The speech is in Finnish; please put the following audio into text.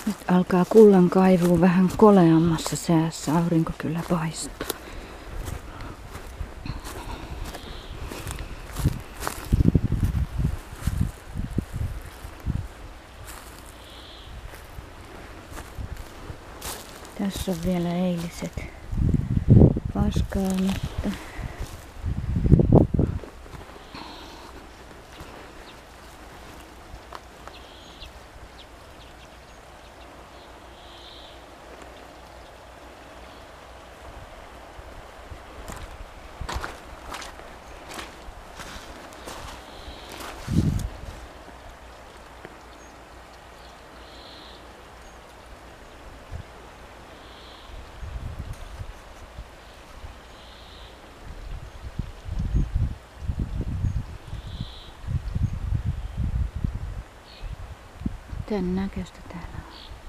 Nyt alkaa kullankaivuu vähän koleammassa säässä. Aurinko kyllä paistaa. Tässä on vielä eiliset paskaamatta. Tän näköistä täällä on.